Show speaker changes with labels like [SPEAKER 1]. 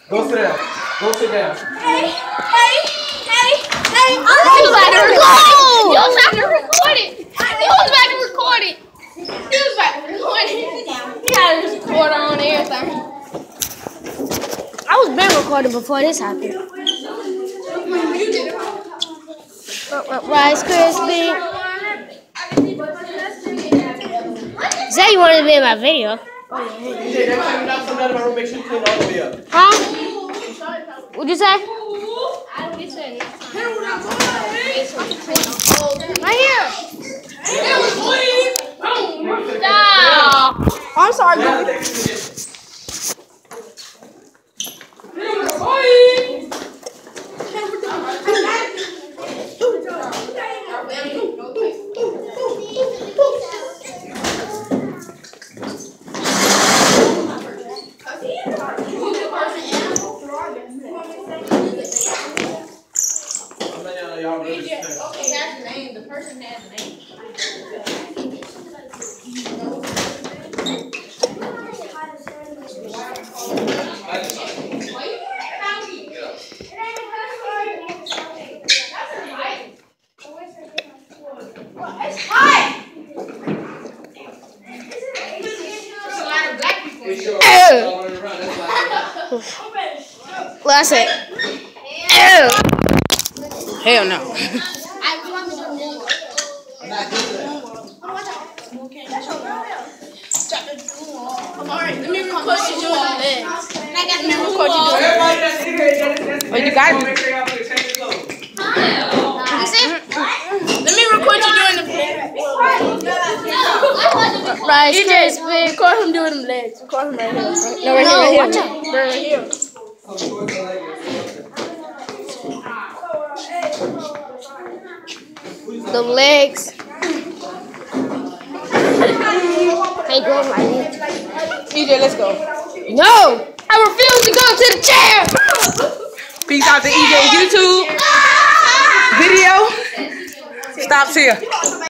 [SPEAKER 1] Go sit down. Go sit down.
[SPEAKER 2] Hey.
[SPEAKER 3] You was about to record it. You was about to record it. You was about to record it. You was about to record it. You got to record on everything. I was been recording before this happened. Rice Krispies. Say you wanted to be in my video. Huh? What'd you say? Right here. Stop.
[SPEAKER 2] I'm sorry,
[SPEAKER 3] The person has a name.
[SPEAKER 2] Last it. Hell no.
[SPEAKER 3] Alright, let me record you doing the legs.
[SPEAKER 2] Let me record you doing it. Oh, you got me. Let me record you doing the legs.
[SPEAKER 3] Rice
[SPEAKER 2] EJ, record him doing them legs. Record him right here. No, right here. Right here.
[SPEAKER 3] The legs. Ain't going like this.
[SPEAKER 2] EJ, let's go.
[SPEAKER 3] No! I refuse to go to the chair!
[SPEAKER 2] Peace out to EJ's YouTube video. Stops here.